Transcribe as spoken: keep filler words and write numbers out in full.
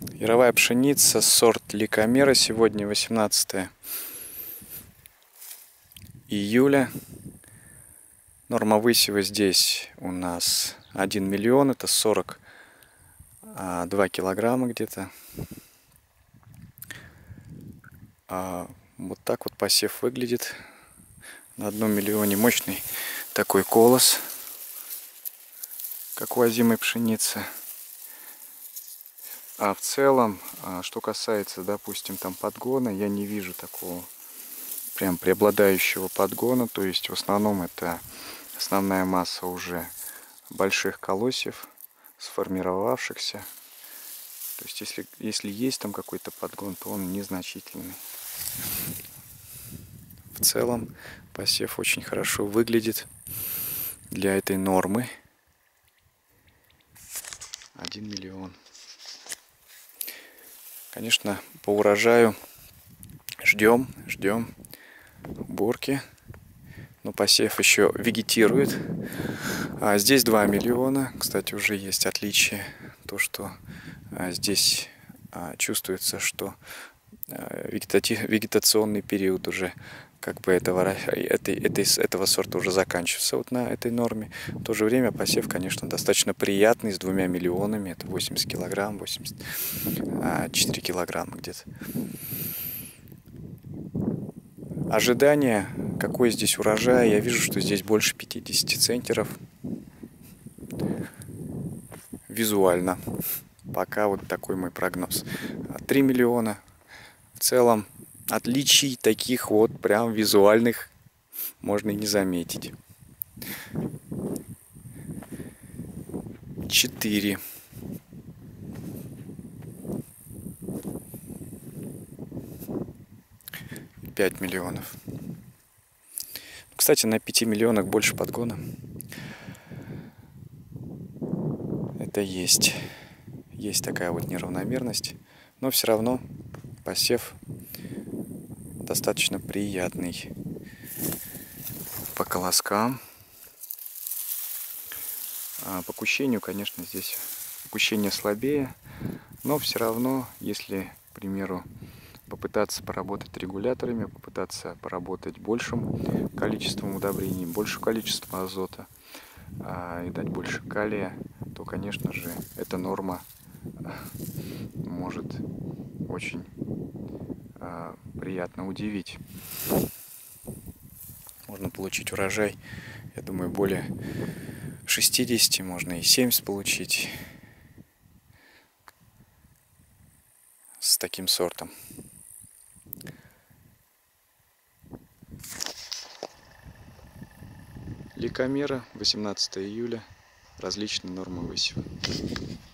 Яровая пшеница, сорт Ликомера. Сегодня восемнадцатое июля. Норма высева здесь у нас один миллион, это сорок два килограмма где-то. А вот так вот посев выглядит на одном миллионе. Мощный такой колос, как у озимой пшеницы. А в целом, что касается, допустим, там подгона, я не вижу такого прям преобладающего подгона. То есть в основном это основная масса уже больших колосьев, сформировавшихся. То есть если, если есть там какой-то подгон, то он незначительный. В целом посев очень хорошо выглядит для этой нормы. один миллион. Конечно, по урожаю ждем, ждем уборки. Но посев еще вегетирует. А здесь два миллиона. Кстати, уже есть отличие. То, что а, здесь а, чувствуется, что а, вегетатив, вегетационный период уже как бы этого, этой, этой, этого сорта уже заканчивается вот на этой норме. В то же время посев, конечно, достаточно приятный, с двумя миллионами. Это восемьдесят килограмм, восемьдесят четыре килограмма где-то. Ожидание, какой здесь урожай, я вижу, что здесь больше пятидесяти центнеров. Визуально. Пока вот такой мой прогноз. три миллиона. В целом отличий таких вот прям визуальных можно и не заметить. четыре. пять миллионов. Кстати, на пяти миллионах больше подгона. Это есть. Есть такая вот неравномерность. Но все равно посев достаточно приятный по колоскам. А по кущению, конечно, здесь кущение слабее. Но все равно, если, к примеру, попытаться поработать регуляторами, попытаться поработать большим количеством удобрений, большим количеством азота а, и дать больше калия, то, конечно же, эта норма может очень а, приятно удивить. Можно получить урожай, я думаю, более шестидесяти, можно и семьдесят получить с таким сортом. Ликомера, восемнадцатое июля, различные нормы высева.